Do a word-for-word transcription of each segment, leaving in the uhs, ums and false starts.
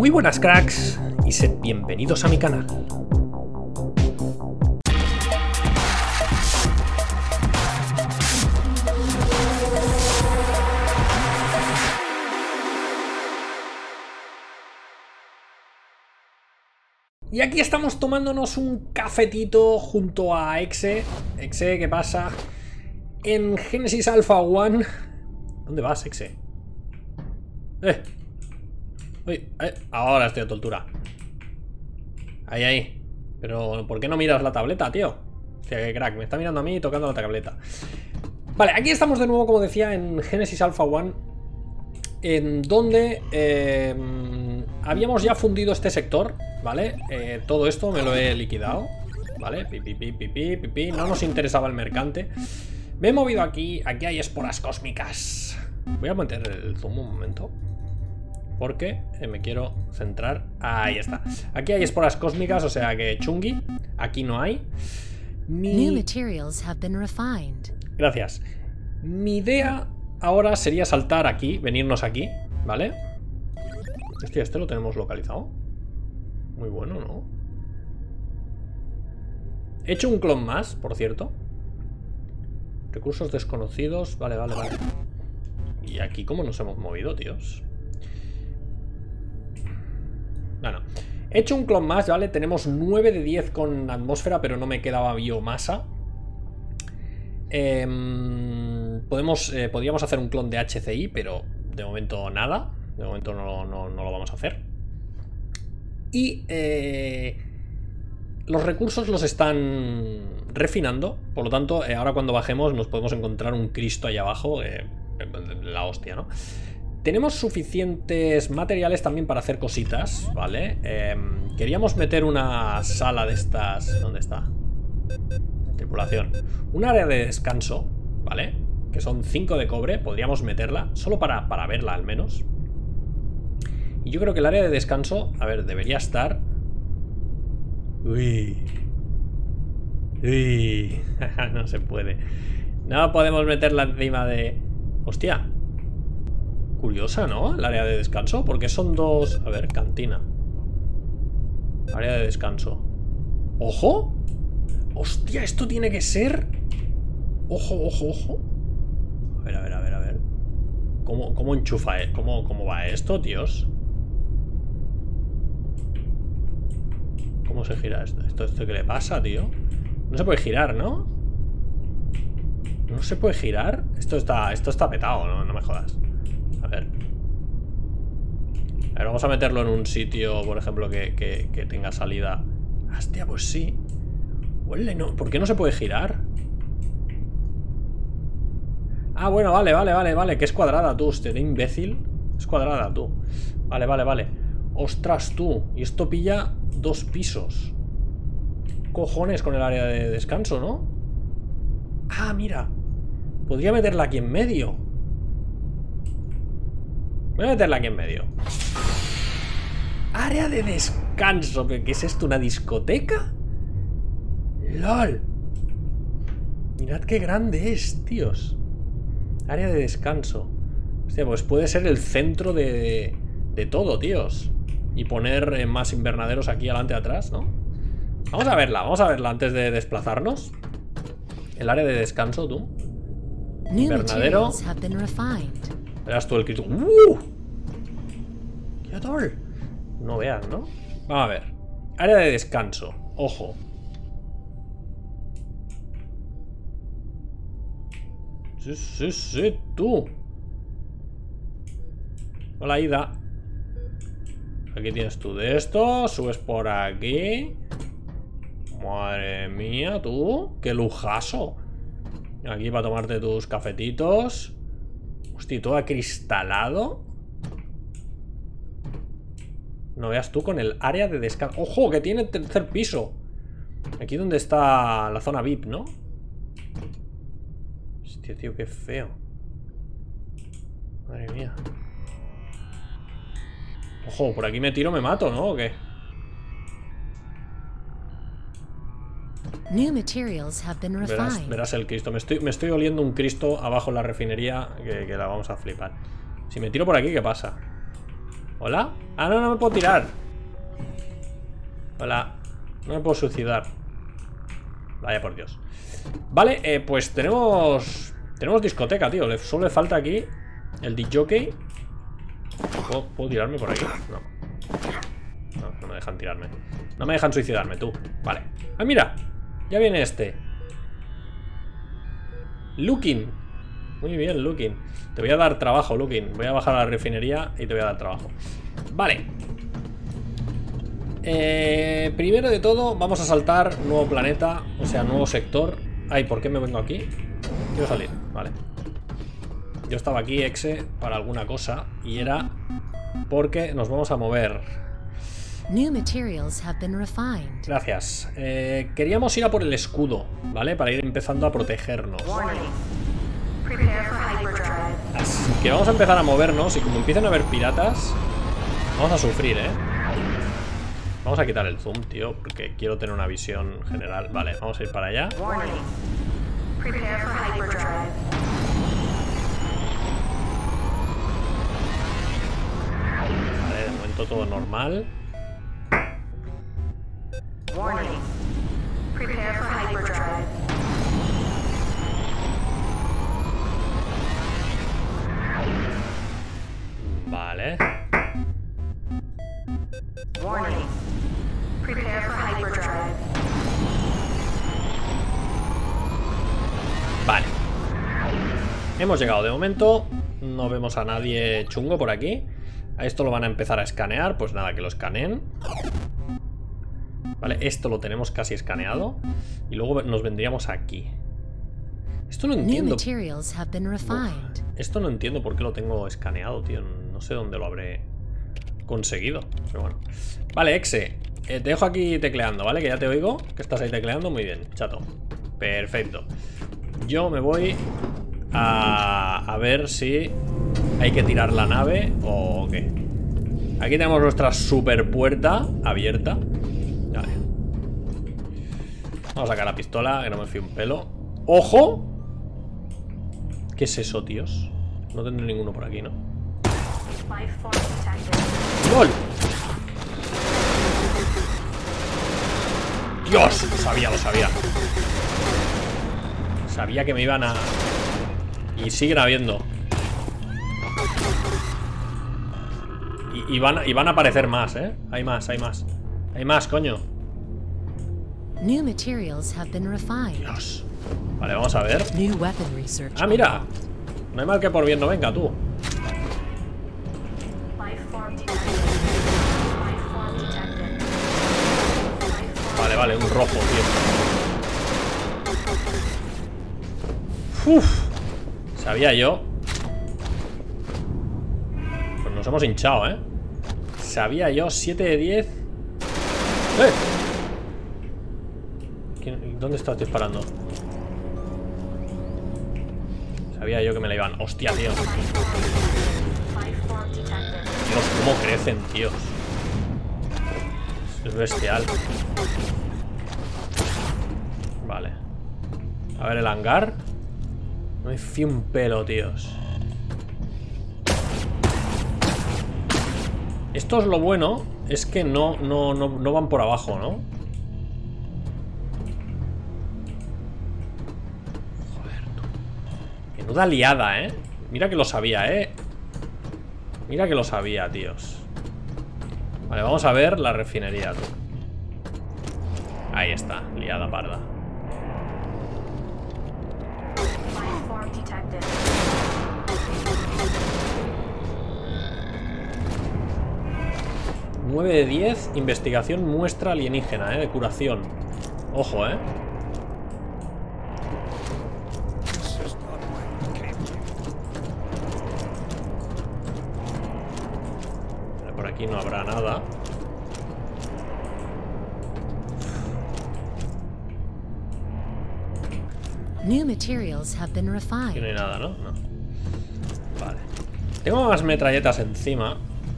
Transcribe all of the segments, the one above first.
Muy buenas cracks y sed bienvenidos a mi canal. Y aquí estamos tomándonos un cafetito junto a Exe. Exe, ¿qué pasa? En Genesis Alpha uno. ¿Dónde vas, Exe? Eh. Uy, eh. Ahora estoy a tu altura. Ahí, ahí. Pero, ¿por qué no miras la tableta, tío? Hostia, qué crack. Me está mirando a mí y tocando la tableta. Vale, aquí estamos de nuevo, como decía, en Genesis Alpha uno. En donde eh, habíamos ya fundido este sector, ¿vale? Eh, todo esto me lo he liquidado, ¿vale? Pipi, pipi, pipi, pipi. No nos interesaba el mercante. Me he movido aquí. Aquí hay esporas cósmicas. Voy a meter el zoom un momento, porque eh, me quiero centrar. Ahí está. Aquí hay esporas cósmicas, o sea que chungui. Aquí no hay. Mi... Gracias. Mi idea ahora sería saltar aquí, venirnos aquí, ¿vale? Hostia, este lo tenemos localizado. Muy bueno, ¿no? He hecho un clon más, por cierto. Recursos desconocidos. Vale, vale, vale. ¿Y aquí cómo nos hemos movido, tíos? Bueno, he hecho un clon más, ¿vale? Tenemos nueve de diez con atmósfera, pero no me quedaba biomasa. Eh, podemos, eh, podríamos hacer un clon de H C I, pero de momento nada. De momento no, no, no lo vamos a hacer. Y eh, los recursos los están refinando. Por lo tanto, eh, ahora cuando bajemos nos podemos encontrar un Cristo ahí abajo. Eh, la hostia, ¿no? Tenemos suficientes materiales también para hacer cositas, ¿vale? Eh, queríamos meter una sala de estas... ¿Dónde está? Tripulación. Un área de descanso, ¿vale? Que son cinco de cobre. Podríamos meterla, solo para, para verla al menos. Y yo creo que el área de descanso, a ver, debería estar... Uy. Uy. No se puede. No podemos meterla encima de... Hostia. Curiosa, ¿no? El área de descanso, porque son dos... A ver, cantina. Área de descanso. ¡Ojo! Hostia, esto tiene que ser... Ojo, ojo, ojo. A ver, a ver, a ver, a ver. ¿Cómo, cómo enchufa? Eh? ¿Cómo, ¿Cómo va esto, tíos? ¿Cómo se gira esto? ¿Esto, esto qué le pasa, tío? No se puede girar, ¿no? ¿No se puede girar? Esto está, esto está petado, ¿no? No me jodas. A ver. A ver, vamos a meterlo en un sitio, por ejemplo, que, que, que tenga salida. Hostia, pues sí. Huele, no. ¿Por qué no se puede girar? Ah, bueno, vale, vale, vale, vale. Que es cuadrada, tú, usted, imbécil. Es cuadrada, tú. Vale, vale, vale. Ostras, tú. Y esto pilla dos pisos. Cojones con el área de descanso, ¿no? Ah, mira. Podría meterla aquí en medio. Voy a meterla aquí en medio. Área de descanso. ¿Qué es esto? ¿Una discoteca? ¡Lol! Mirad qué grande es, tíos. Área de descanso. Hostia, pues puede ser el centro de, de todo, tíos. Y poner eh, más invernaderos aquí adelante y atrás, ¿no? Vamos a verla, vamos a verla antes de desplazarnos. El área de descanso, tú. Invernadero. Verás tú el Cristo. ¡Uh! ¡Qué tal! No veas, ¿no? Vamos a ver. Área de descanso. Ojo. Sí, sí, sí, tú. Hola, Ida. Aquí tienes tú de esto. Subes por aquí. Madre mía, tú. Qué lujazo. Aquí para tomarte tus cafetitos. Hostia, todo acristalado. No veas tú con el área de descanso. ¡Ojo! Que tiene tercer piso. Aquí donde está la zona V I P, ¿no? Hostia, tío, qué feo. Madre mía. Ojo, por aquí me tiro, me mato, ¿no? ¿O qué? Verás, verás el Cristo. Me estoy, me estoy oliendo un Cristo abajo en la refinería que, que la vamos a flipar. Si me tiro por aquí, ¿qué pasa? ¿Hola? Ah, no, no me puedo tirar. Hola. No me puedo suicidar. Vaya por Dios. Vale, eh, pues tenemos... Tenemos discoteca, tío. Le, solo le falta aquí el disjockey. ¿Puedo, ¿Puedo tirarme por aquí? No. No, no me dejan tirarme. No me dejan suicidarme, tú. Vale. Ah, mira. Ya viene este. Looking. Muy bien, Looking. Te voy a dar trabajo, Looking. Voy a bajar a la refinería y te voy a dar trabajo. Vale. Eh, primero de todo, vamos a saltar nuevo planeta. O sea, nuevo sector. Ay, ¿por qué me vengo aquí? Quiero salir, vale. Yo estaba aquí, Exe, para alguna cosa. Y era porque nos vamos a mover. New materials have been refined. Gracias. Eh, queríamos ir a por el escudo, ¿vale? Para ir empezando a protegernos. Así que vamos a empezar a movernos. Y como empiezan a haber piratas, vamos a sufrir, ¿eh? Vamos a quitar el zoom, tío, porque quiero tener una visión general. Vale, vamos a ir para allá. Vale, de momento todo normal. Vale. Warning. Prepare for hyperdrive. Vale. Hemos llegado de momento. No vemos a nadie chungo por aquí. A esto lo van a empezar a escanear. Pues nada, que lo escaneen. Vale, esto lo tenemos casi escaneado. Y luego nos vendríamos aquí. Esto no entiendo. Uf, esto no entiendo por qué lo tengo escaneado, tío. No sé dónde lo habré conseguido, pero bueno. Vale, Exe, eh, te dejo aquí tecleando, ¿vale? Que ya te oigo, que estás ahí tecleando. Muy bien, chato. Perfecto. Yo me voy a, a ver si hay que tirar la nave o qué. Aquí tenemos nuestra super puerta abierta. Vale. Vamos a sacar la pistola, que no me fío un pelo. ¡Ojo! ¿Qué es eso, tíos? No tendré ninguno por aquí, ¿no? ¡Lol! ¡Dios! Lo sabía, lo sabía. Sabía que me iban a... Y siguen habiendo. Y, y, van, y van a aparecer más, ¿eh? Hay más, hay más. Hay más, coño. New materials have been refined. Dios. Vale, vamos a ver. New weapon research. Ah, mira. No hay mal que por bien no venga, tú. Vale, vale, un rojo, tío. Uf. Sabía yo. Pues nos hemos hinchado, ¿eh? Sabía yo, siete de diez. ¡Eh! ¿Dónde estás disparando? Sabía yo que me la iban. Hostia, tío. Dios, cómo crecen, tíos. Es bestial. Vale. A ver el hangar. No me fío un pelo, tíos. Esto es lo bueno. Es que no, no, no, no van por abajo, ¿no? Joder, tú. Menuda liada, ¿eh? Mira que lo sabía, ¿eh? Mira que lo sabía, tíos. Vale, vamos a ver la refinería, tú. Ahí está, liada parda. nueve de diez, investigación muestra alienígena, ¿eh? De curación. Ojo, ¿eh? Por aquí no habrá nada. New materials have been refined. Aquí no hay nada, ¿no? No. Vale. Tengo más metralletas encima.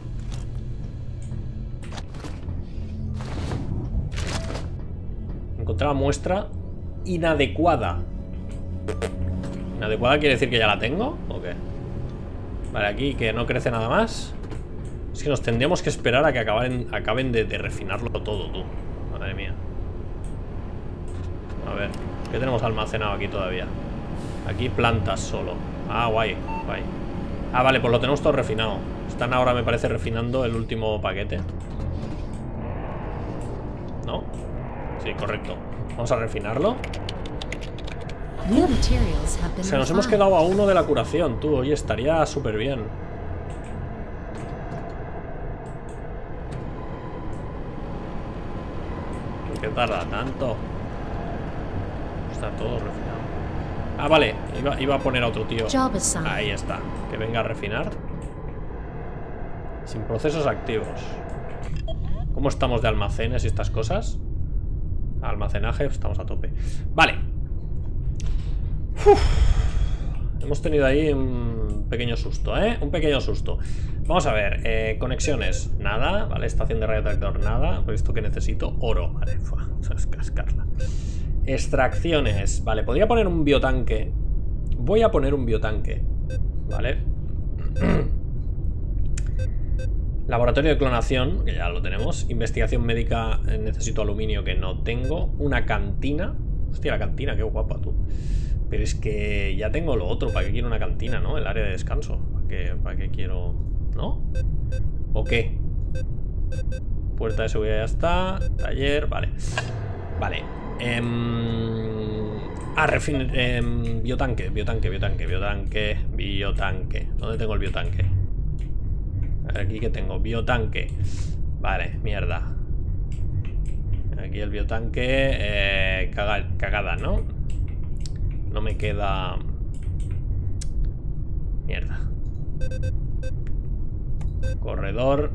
Encontraba muestra inadecuada. ¿Inadecuada quiere decir que ya la tengo? ¿O qué? Vale, aquí que no crece nada más. Es que nos tendríamos que esperar a que acaben, acaben de, de refinarlo todo, tú. Madre mía. A ver, ¿qué tenemos almacenado aquí todavía? Aquí plantas solo. Ah, guay, guay. Ah, vale, pues lo tenemos todo refinado. Están ahora, me parece, refinando el último paquete. ¿No? Sí, correcto. Vamos a refinarlo. New materials have been O sea, nos hemos refined. quedado a uno de la curación, tú. Oye, estaría súper bien. ¿Por qué tarda tanto? Está todo refinado. Ah, vale. Iba, iba a poner a otro tío. Job assigned. Ahí está. Que venga a refinar. Sin procesos activos. ¿Cómo estamos de almacenes y estas cosas? Almacenaje, estamos a tope. Vale. Uf. Hemos tenido ahí un pequeño susto, ¿eh? Un pequeño susto. Vamos a ver, eh, conexiones, nada. Vale, estación de radiotractor, nada. Por esto que necesito oro. Vale, fua, es cascarla. Extracciones, vale, podría poner un biotanque. Voy a poner un biotanque. Vale. Laboratorio de clonación, que ya lo tenemos. Investigación médica, eh, necesito aluminio, que no tengo. Una cantina. Hostia, la cantina, qué guapa tú. Pero es que ya tengo lo otro. ¿Para qué quiero una cantina, no? El área de descanso. ¿Para qué, para qué quiero...? ¿No? ¿O qué? Puerta de seguridad ya está. Taller, vale. Vale. Eh... Ah, refin... Eh... Biotanque, biotanque, biotanque, biotanque, biotanque. ¿Dónde tengo el biotanque? A ver, aquí que tengo. Biotanque. Vale, mierda. Aquí el biotanque. Eh... Caga... Cagada, ¿no? No me queda... Mierda. Corredor.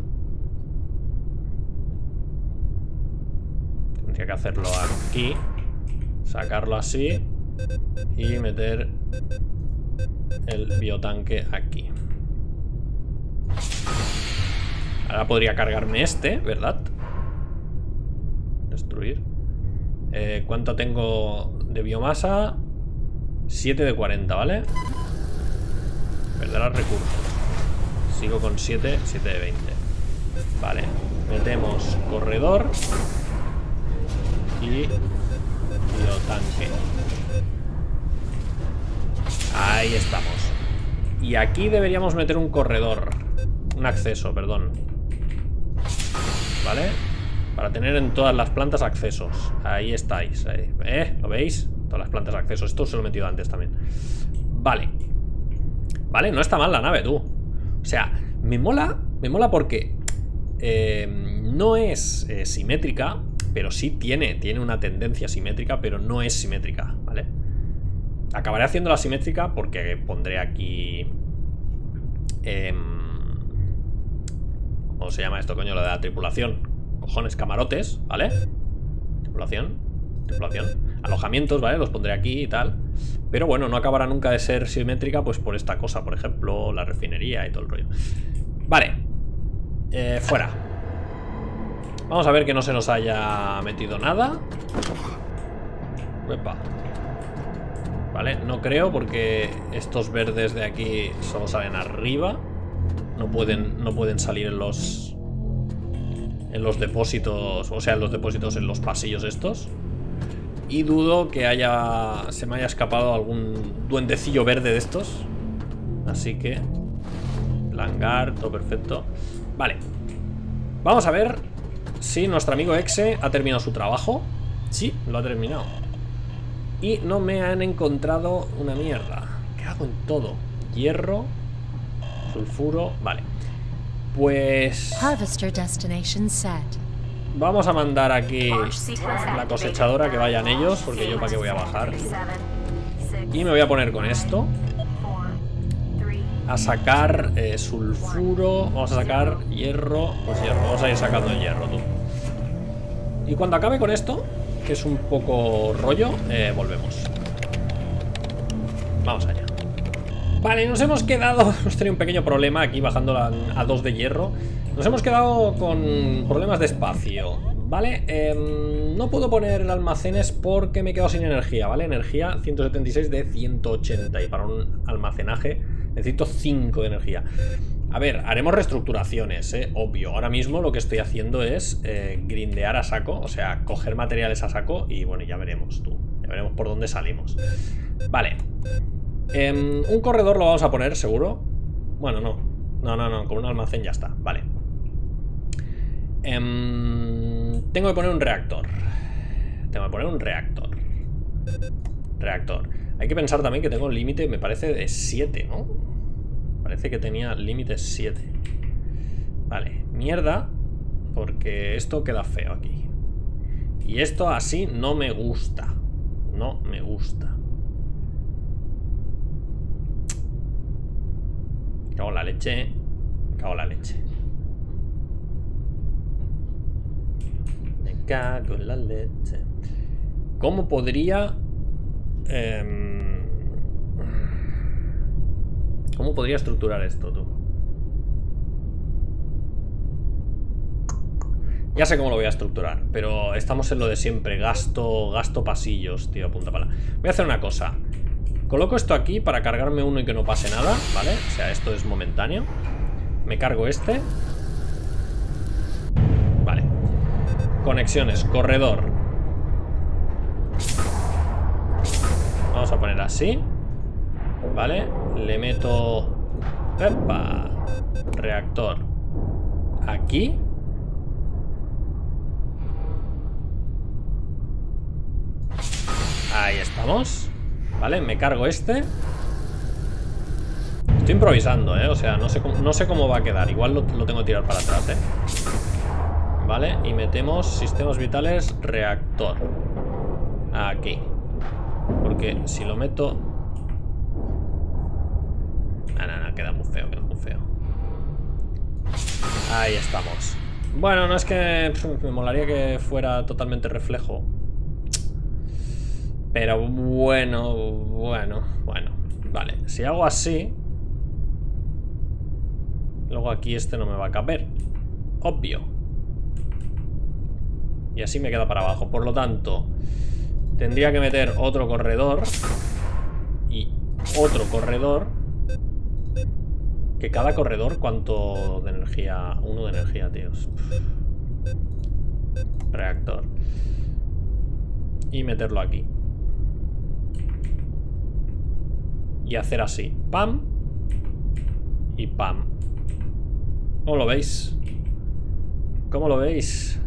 Tendría que hacerlo aquí. Sacarlo así. Y meter el biotanque aquí. Ahora podría cargarme este, ¿verdad? Destruir. Eh, ¿Cuánto tengo de biomasa? siete de cuarenta, ¿vale? Perderás recursos. Sigo con siete, siete de veinte. Vale, metemos corredor y biotanque. Ahí estamos. Y aquí deberíamos meter un corredor. Un acceso, perdón. ¿Vale? Para tener en todas las plantas accesos. Ahí estáis, ahí. ¿Eh? ¿Lo veis? Todas las plantas accesos. Esto se lo he metido antes también. Vale. Vale, no está mal la nave, tú. O sea, me mola. Me mola porque eh, no es eh, simétrica, pero sí tiene, tiene una tendencia simétrica, pero no es simétrica, ¿vale? Acabaré haciéndola simétrica porque pondré aquí... Eh, ¿Cómo se llama esto, coño? Lo de la tripulación. Cojones, camarotes, ¿vale? Tripulación. Tripulación. Alojamientos, ¿vale? Los pondré aquí y tal. Pero bueno, no acabará nunca de ser simétrica, pues por esta cosa, por ejemplo, la refinería y todo el rollo. Vale. Eh, fuera. Vamos a ver que no se nos haya metido nada. Uepa. Vale, no creo porque estos verdes de aquí solo salen arriba. No pueden, no pueden salir en los... En los depósitos, o sea, en los depósitos, en los pasillos estos. Y dudo que haya... Se me haya escapado algún duendecillo verde de estos. Así que... Langar, todo perfecto. Vale. Vamos a ver si nuestro amigo Exe ha terminado su trabajo. Sí, lo ha terminado. Y no me han encontrado una mierda. ¿Qué hago en todo? Hierro, sulfuro, vale. Pues... Harvester destination set. Vamos a mandar aquí la cosechadora, que vayan ellos, porque yo para qué voy a bajar. Y me voy a poner con esto. A sacar eh, sulfuro. Vamos a sacar hierro. Pues hierro, vamos a ir sacando el hierro, tú. Y cuando acabe con esto, que es un poco rollo, eh, volvemos. Vamos allá. Vale, nos hemos quedado... Hemos tenido un pequeño problema aquí bajando a, a dos de hierro. Nos hemos quedado con problemas de espacio, ¿vale? Eh, no puedo poner almacenes porque me he quedado sin energía, ¿vale? Energía ciento setenta y seis de ciento ochenta. Y para un almacenaje necesito cinco de energía. A ver, haremos reestructuraciones, ¿eh? Obvio. Ahora mismo lo que estoy haciendo es eh, grindear a saco. O sea, coger materiales a saco. Y bueno, ya veremos tú. Ya veremos por dónde salimos. Vale. Eh, un corredor lo vamos a poner, seguro. Bueno, no. No, no, no. Con un almacén ya está. Vale. Eh, tengo que poner un reactor. Tengo que poner un reactor. Reactor. Hay que pensar también que tengo un límite, me parece, de siete, ¿no? Parece que tenía límite siete. Vale, mierda. Porque esto queda feo aquí. Y esto así no me gusta. No me gusta. Cago en la leche. Cago en la leche. Me cago en la leche. ¿Cómo podría... Eh, ¿Cómo podría estructurar esto, tú? Ya sé cómo lo voy a estructurar, pero estamos en lo de siempre. Gasto, gasto pasillos, tío, punta pala. Voy a hacer una cosa. Coloco esto aquí para cargarme uno y que no pase nada, ¿vale? O sea, esto es momentáneo. Me cargo este. Vale. Conexiones, corredor. Vamos a poner así. Vale, le meto... ¡Epa! Reactor aquí. Ahí estamos. Vale, me cargo este. Estoy improvisando, ¿eh? O sea, no sé cómo, no sé cómo va a quedar. Igual lo, lo tengo que tirar para atrás, ¿eh? Vale, y metemos sistemas vitales, reactor aquí. Porque si lo meto... No, no, no, queda muy feo, queda muy feo. Ahí estamos. Bueno, no es que pff, me molaría que fuera totalmente reflejo. Pero bueno, bueno, bueno. Vale, si hago así, luego aquí este no me va a caber. Obvio. Y así me queda para abajo. Por lo tanto, tendría que meter otro corredor y otro corredor. Que cada corredor, ¿cuánto de energía? Uno de energía, tíos. Reactor. Y meterlo aquí. Y hacer así. Pam. Y pam. ¿Cómo lo veis? ¿Cómo lo veis?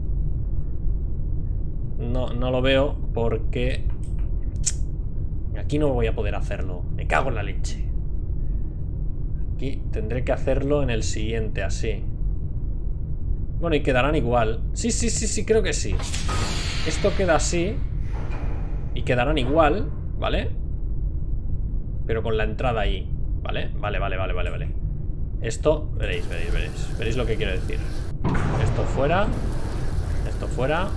No, no lo veo porque... Aquí no voy a poder hacerlo. Me cago en la leche. Aquí tendré que hacerlo en el siguiente, así. Bueno, y quedarán igual. Sí, sí, sí, sí, creo que sí. Esto queda así. Y quedarán igual, ¿vale? Pero con la entrada ahí, ¿vale? Vale, vale, vale, vale, vale. Esto, veréis, veréis, veréis. Veréis lo que quiero decir. Esto fuera. Esto fuera.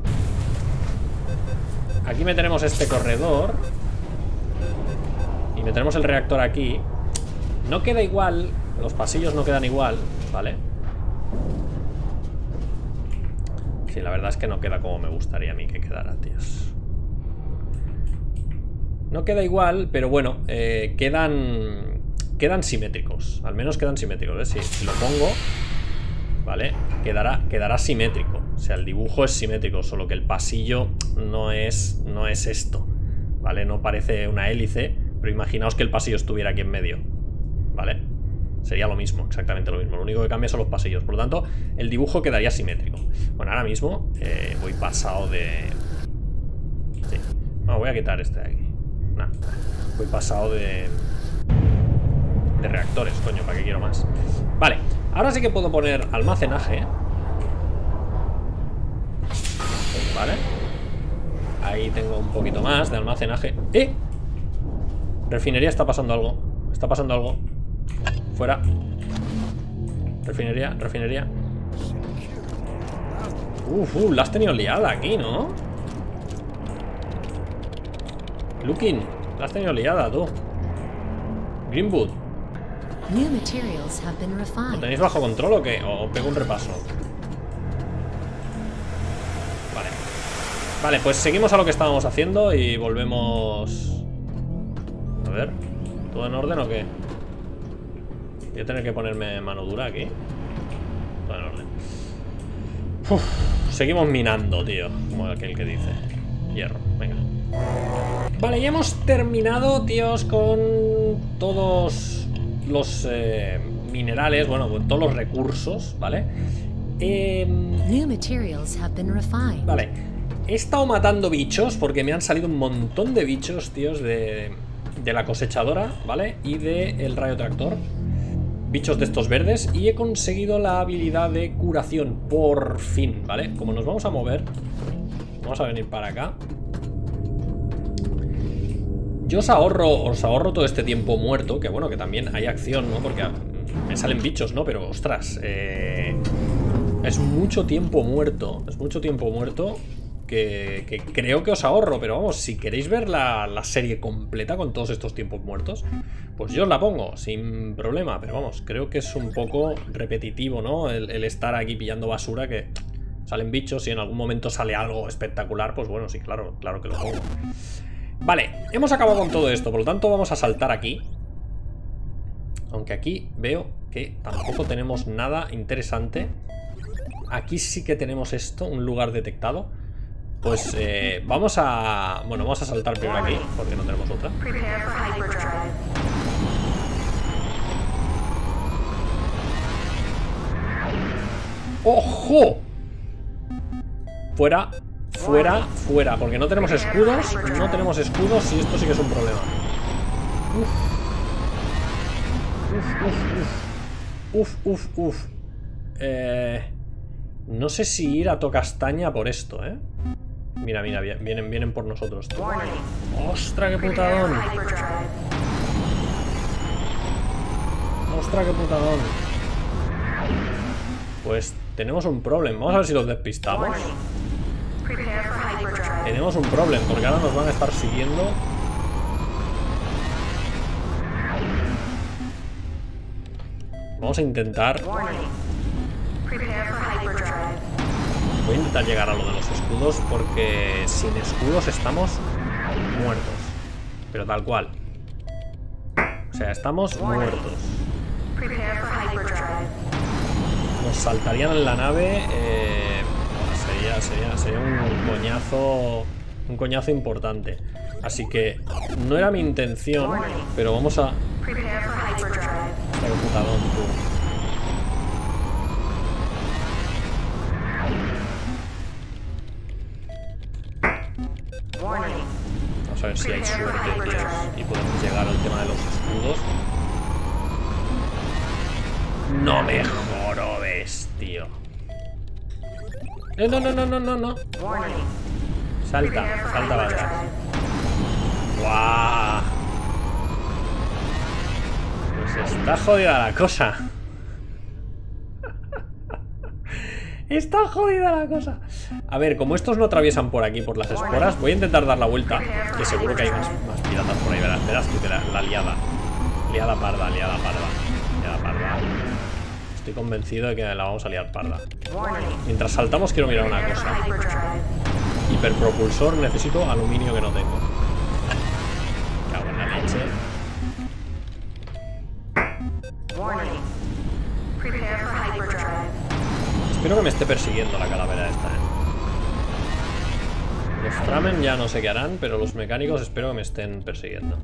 Aquí meteremos este corredor. Y meteremos el reactor aquí. No queda igual. Los pasillos no quedan igual, ¿vale? Sí, la verdad es que no queda como me gustaría a mí que quedara, tíos. No queda igual, pero bueno, eh, quedan quedan simétricos. Al menos quedan simétricos, ¿eh? Si, si lo pongo, ¿vale? Quedará, quedará simétrico. O sea, el dibujo es simétrico, solo que el pasillo no es, no es esto, ¿vale? No parece una hélice, pero imaginaos que el pasillo estuviera aquí en medio, ¿vale? Sería lo mismo, exactamente lo mismo. Lo único que cambia son los pasillos. Por lo tanto, el dibujo quedaría simétrico. Bueno, ahora mismo eh, voy pasado de... Sí. No, voy a quitar este de aquí. Nah, voy pasado de... De reactores, coño, ¿para qué quiero más? Vale, ahora sí que puedo poner almacenaje. Vale. Ahí tengo un poquito más de almacenaje. ¡Eh! Refinería, está pasando algo. Está pasando algo. Fuera. Refinería, refinería. Uf, uf, la has tenido liada aquí, ¿no? Looking, la has tenido liada, tú. Greenwood. New materials have been ¿Lo refined. tenéis bajo control o qué? ¿O pego un repaso? Vale. Vale, pues seguimos a lo que estábamos haciendo y volvemos... A ver, ¿todo en orden o qué? Voy a tener que ponerme mano dura aquí. Todo en orden. Uf, seguimos minando, tío. Como aquel que dice. Hierro, venga. Vale, ya hemos terminado, tíos, con todos los eh, minerales, bueno, con todos los recursos, ¿vale? Eh, New materials have been refined. vale, he estado matando bichos porque me han salido un montón de bichos, tíos, de, de la cosechadora, ¿vale? Y del rayo tractor. Bichos de estos verdes. Y he conseguido la habilidad de curación, por fin, ¿vale? Como nos vamos a mover, vamos a venir para acá. Yo os ahorro, os ahorro todo este tiempo muerto, que bueno, que también hay acción, ¿no? Porque me salen bichos, ¿no? Pero, ostras, eh, es mucho tiempo muerto, es mucho tiempo muerto que, que creo que os ahorro. Pero vamos, si queréis ver la, la serie completa con todos estos tiempos muertos, pues yo os la pongo, sin problema. Pero vamos, creo que es un poco repetitivo, ¿no? El, el estar aquí pillando basura, que salen bichos y en algún momento sale algo espectacular, pues bueno, sí, claro, claro que lo pongo. Vale, hemos acabado con todo esto, por lo tanto vamos a saltar aquí. Aunque aquí veo que tampoco tenemos nada interesante. Aquí sí que tenemos esto, un lugar detectado. Pues eh, vamos a... Bueno, vamos a saltar primero aquí, porque no tenemos otra. ¡Ojo! Fuera... Fuera, fuera, porque no tenemos escudos. No tenemos escudos y esto sí que es un problema. Uf. Uf, uf, uf. Uf, uf. Eh, no sé si ir a Tocastaña por esto, ¿eh? Mira, mira, vienen, vienen por nosotros. ¡Ostras, qué putadón! ¡Ostras, qué putadón! Pues tenemos un problema. Vamos a ver si los despistamos. Tenemos un problema, porque ahora nos van a estar siguiendo. Vamos a intentar. Voy a intentar llegar a lo de los escudos, porque sin escudos estamos muertos. Pero tal cual. O sea, estamos muertos. Nos saltarían en la nave. Eh... Sería, sería, sería un coñazo. Un coñazo importante. Así que no era mi intención, pero vamos a... Qué putadón, tú. Vamos a ver si hay suerte, tíos, y podemos llegar al tema de los escudos. No me jorobes, tío. No, no, no, no, no, no. Salta, salta para atrás. ¡Guau! Pues está jodida la cosa. Está jodida la cosa. A ver, como estos no atraviesan por aquí, por las esporas, voy a intentar dar la vuelta. Que seguro que hay más, más piratas por ahí. Verás, verás tú que la, la liada. Liada parda, liada parda. Liada parda. Estoy convencido de que la vamos a liar parda. Mientras saltamos quiero mirar una cosa. Hiperpropulsor, necesito aluminio que no tengo. Cago en la leche. Espero que me esté persiguiendo la calavera esta, ¿eh? Los Framen ya no sé qué harán, pero los mecánicos espero que me estén persiguiendo.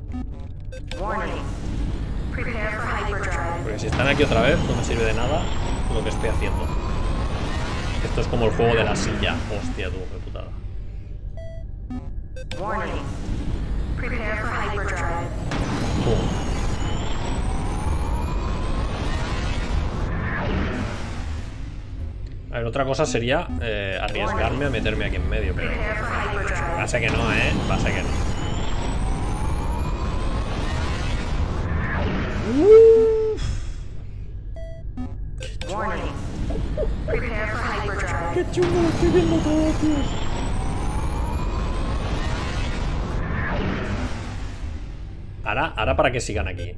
Porque si están aquí otra vez no me sirve de nada lo que estoy haciendo. Esto es como el juego de la silla. Hostia, tú, qué putada. Pum. A ver, otra cosa sería eh, arriesgarme a meterme aquí en medio, pero pasa que no, ¿eh? Pasa que no. Uf. Qué chungo lo estoy viendo todo, tío. Ahora, ahora para que sigan aquí.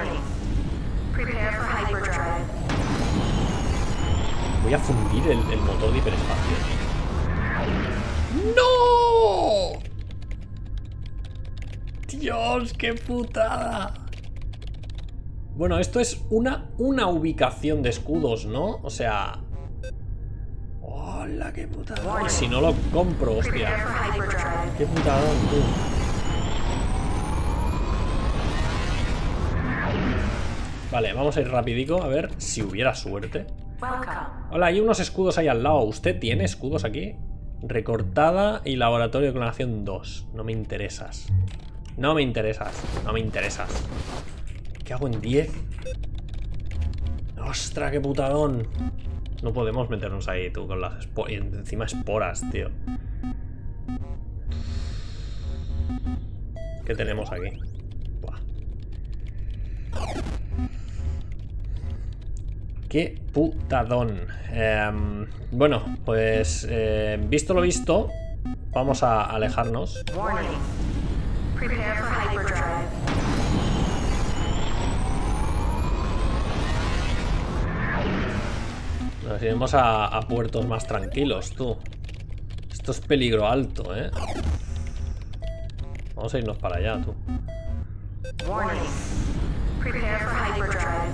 Voy a fundir el, el motor de hiperespacio. ¡No! Dios, qué putada. Bueno, esto es una, una ubicación de escudos, ¿no? O sea... ¡Hola, qué putada! Y si no lo compro, hostia. ¡Qué putadón, tú! Vale, vamos a ir rapidico, a ver si hubiera suerte. Hola, hay unos escudos ahí al lado. ¿Usted tiene escudos aquí? Recortada y laboratorio de clonación dos. No me interesas. No me interesas. No me interesas. ¿Qué hago en diez? ¡Ostras, qué putadón! No podemos meternos ahí, tú, con las esporas. Y encima esporas, tío. ¿Qué tenemos aquí? Buah. ¡Qué putadón! Eh, bueno, pues... Eh, visto lo visto, vamos a alejarnos. Prepare for hyperdrive. Nos iremos a, a puertos más tranquilos, tú. Esto es peligro alto, ¿eh? Vamos a irnos para allá, tú. Warning. Prepare for hyperdrive.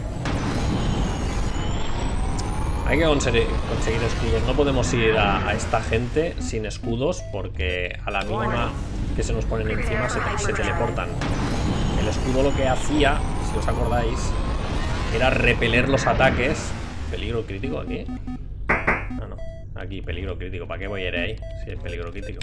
Hay que conseguir, conseguir escudos. No podemos ir a, a esta gente sin escudos porque a la mínima que se nos ponen encima se, se teleportan. El escudo lo que hacía, si os acordáis, era repeler los ataques. ¿Peligro crítico aquí? No, no. Aquí, peligro crítico. ¿Para qué voy a ir ahí? Si es peligro crítico.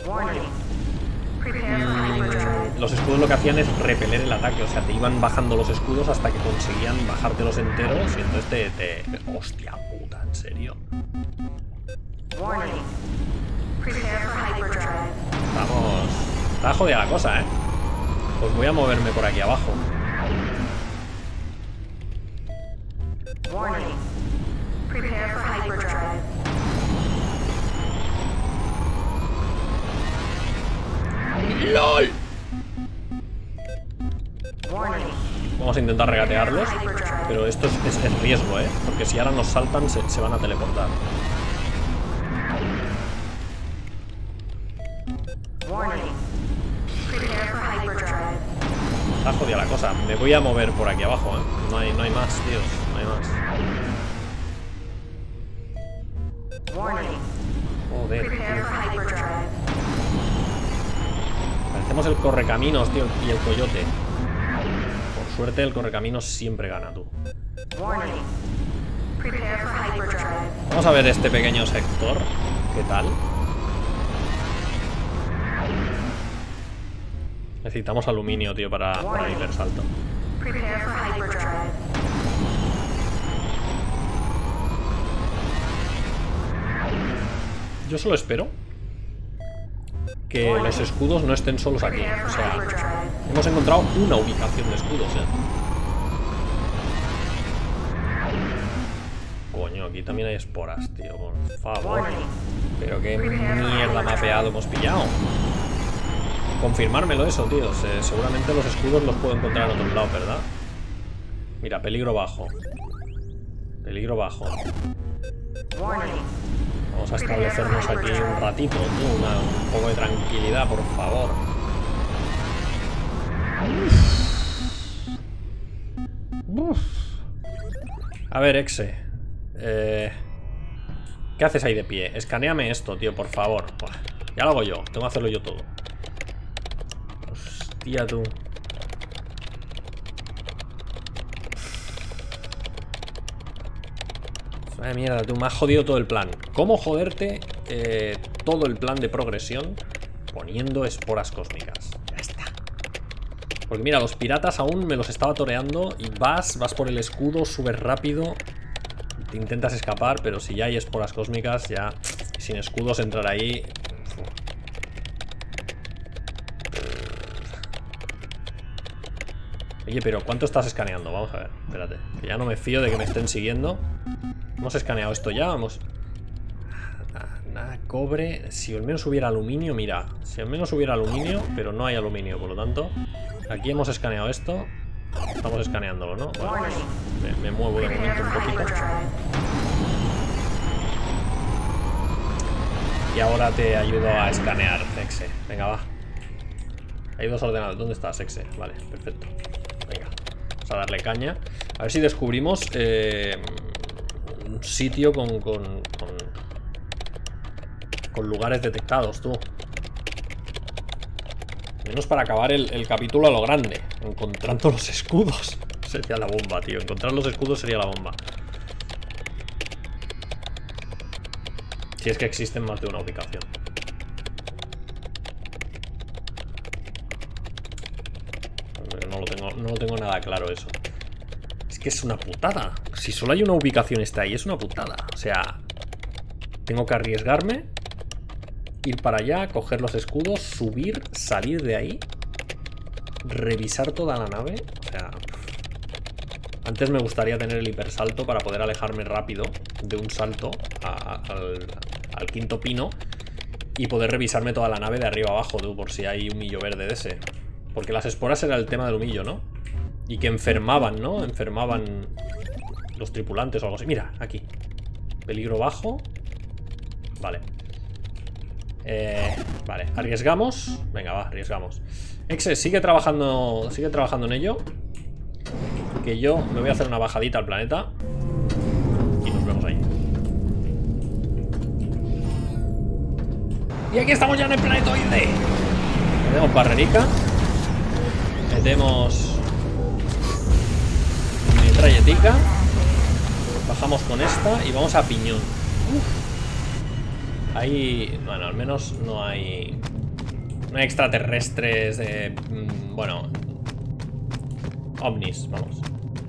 Mm, los escudos lo que hacían es repeler el ataque. O sea, te iban bajando los escudos hasta que conseguían bajarte los enteros. Y entonces te... te... ¡Hostia puta! ¿En serio? Vamos. Está jodida la cosa, ¿eh? Pues voy a moverme por aquí abajo. Warning. Prepare for hyperdrive. ¡Lol! Warning. Vamos a intentar regatearlos. Pero esto es, es, es riesgo, ¿eh? Porque si ahora nos saltan, se, se van a teleportar. Warning. Prepare for hyperdrive. Está jodida la cosa. Me voy a mover por aquí abajo, ¿eh? No hay, no hay más, tíos. No hay más. Warning. Joder, Prepare for tío. hyperdrive. Parecemos el correcaminos, tío, y el coyote. Por suerte, el correcaminos siempre gana, tú. Warning. Prepare for hyperdrive. Vamos a ver este pequeño sector. ¿Qué tal? Necesitamos aluminio, tío, para, para el hipersalto. Prepare for hyperdrive. Yo solo espero que los escudos no estén solos aquí. O sea, hemos encontrado una ubicación de escudos, ¿eh? Coño, aquí también hay esporas, tío, por favor. Pero qué mierda mapeado hemos pillado. Confirmármelo eso, tío. Se, seguramente los escudos los puedo encontrar en otro lado, ¿verdad? Mira, peligro bajo. Peligro bajo. Vamos a establecernos aquí un ratito, tío. Una, un poco de tranquilidad, por favor. Uf. Uf. A ver, Exe. Eh, ¿Qué haces ahí de pie? Escanéame esto, tío, por favor. Buah, ya lo hago yo. Tengo que hacerlo yo todo. Hostia, tú. Vaya mierda, tú. Me has jodido todo el plan. ¿Cómo joderte eh, todo el plan de progresión poniendo esporas cósmicas? Ya está. Porque mira, los piratas aún me los estaba toreando. Y vas, vas por el escudo, subes rápido. Te intentas escapar, pero si ya hay esporas cósmicas, ya sin escudos entrar ahí. Oye, pero ¿cuánto estás escaneando? Vamos a ver, espérate, que ya no me fío de que me estén siguiendo. Hemos escaneado esto ya, vamos. Nada, cobre. Si al menos hubiera aluminio, mira. Si al menos hubiera aluminio, pero no hay aluminio, por lo tanto. Aquí hemos escaneado esto. Estamos escaneándolo, ¿no? Bueno, pues me, me muevo de momento un poquito. Y ahora te ayudo a escanear, Exe. Venga, va. Hay dos ordenadores. ¿Dónde estás, Exe? Vale, perfecto. Venga, vamos a darle caña. A ver si descubrimos eh, un sitio con, con, con, con lugares detectados, tú. Menos para acabar el, el capítulo a lo grande. Encontrando los escudos. Sería la bomba, tío. Encontrar los escudos sería la bomba. Si es que existen más de una ubicación. No lo tengo, no lo tengo nada claro eso. Es que es una putada. Si solo hay una ubicación está ahí, es una putada. O sea, tengo que arriesgarme, ir para allá, coger los escudos, subir, salir de ahí, revisar toda la nave. O sea, antes me gustaría tener el hipersalto para poder alejarme rápido de un salto a, a, al, al quinto pino y poder revisarme toda la nave de arriba abajo, tú, por si hay un millo verde de ese. Porque las esporas era el tema del humillo, ¿no? Y que enfermaban, ¿no? Enfermaban los tripulantes o algo así. Mira, aquí. Peligro bajo. Vale. Eh, vale, arriesgamos. Venga, va, arriesgamos. Exe, sigue trabajando. Sigue trabajando en ello. Que yo me voy a hacer una bajadita al planeta. Y nos vemos ahí. Y aquí estamos ya en el planetoide. Tenemos barrerica. Metemos metralletica. Bajamos con esta y vamos a piñón. Uf. Ahí, bueno, al menos no hay no hay extraterrestres de, mmm, bueno, ovnis, vamos.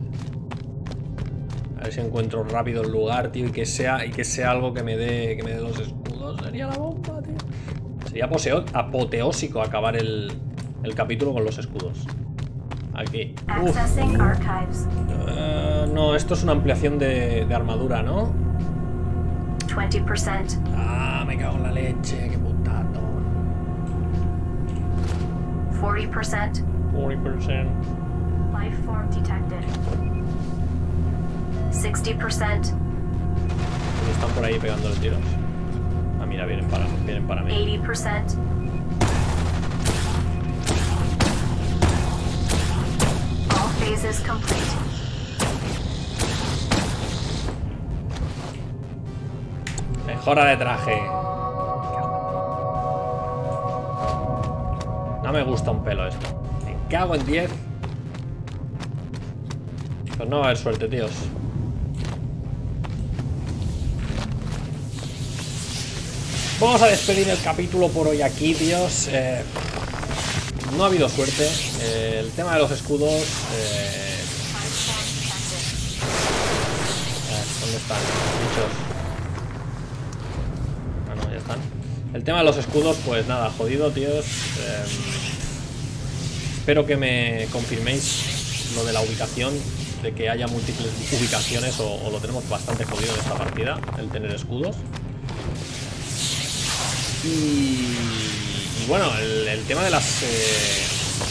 A ver si encuentro rápido el lugar, tío, y que sea y que sea algo que me dé que me dé los escudos. Sería la bomba, tío. Sería poseo, apoteósico acabar el el capítulo con los escudos. Aquí. Uf. Uh, no, esto es una ampliación de, de armadura, ¿no? veinte por ciento. Ah, me cago en la leche, qué putazo. cuarenta por ciento. cuarenta por ciento. Life form detected. sesenta por ciento. Están por ahí pegando los tiros. Ah, mira, vienen para, vienen para mí. ochenta por ciento. Phases complete. Mejora de traje. No me gusta un pelo esto. Me cago en diez. Pues no va a haber suerte, tíos. Vamos a despedir el capítulo por hoy aquí, tíos. Eh... No ha habido suerte. Eh, el tema de los escudos. Eh... Eh, ¿Dónde están? Muchos. Ah, no, ya están. El tema de los escudos, pues nada, jodido, tíos. Eh... Espero que me confirméis lo de la ubicación, de que haya múltiples ubicaciones, o, o lo tenemos bastante jodido en esta partida, el tener escudos. Y... Y bueno, el, el tema de las... Eh...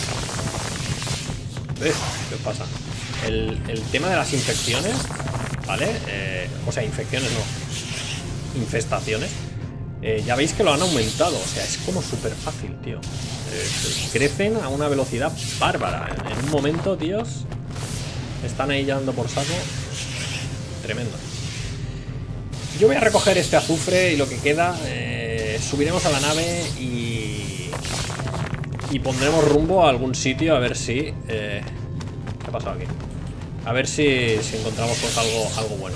¿Ves? ¿Qué pasa? El, el tema de las infecciones, ¿vale? Eh, o sea, infecciones no. Infestaciones. Eh, ya veis que lo han aumentado. O sea, es como súper fácil, tío. Eh, crecen a una velocidad bárbara. En, en un momento, tíos, están ahí ya dando por saco. Tremendo. Yo voy a recoger este azufre y lo que queda... Eh, subiremos a la nave y... Y pondremos rumbo a algún sitio a ver si... Eh, ¿Qué ha pasado aquí? A ver si, si encontramos pues algo, algo bueno.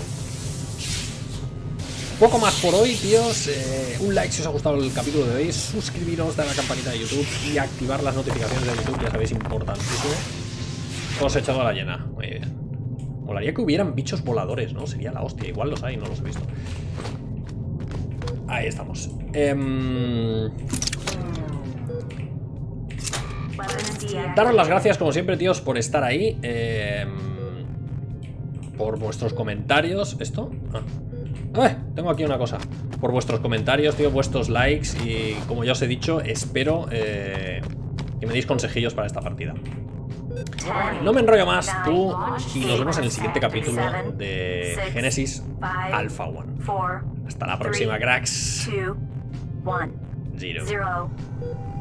Poco más por hoy, tíos. Eh, un like si os ha gustado el capítulo de hoy. Suscribiros, dar a la campanita de YouTube y activar las notificaciones de YouTube, ya sabéis, importantísimo. Cosechado a la llena. Muy bien. Molaría que hubieran bichos voladores, ¿no? Sería la hostia. Igual los hay, no los he visto. Ahí estamos. Eh... Daros las gracias, como siempre, tíos, por estar ahí. Eh... Por vuestros comentarios. ¿Esto? Ah. ¡Eh! Tengo aquí una cosa. Por vuestros comentarios, tío, vuestros likes. Y como ya os he dicho, espero eh, que me deis consejillos para esta partida. No me enrollo más, tú. Y nos vemos en el siguiente capítulo de Genesis Alpha One. Hasta la próxima, cracks. Zero.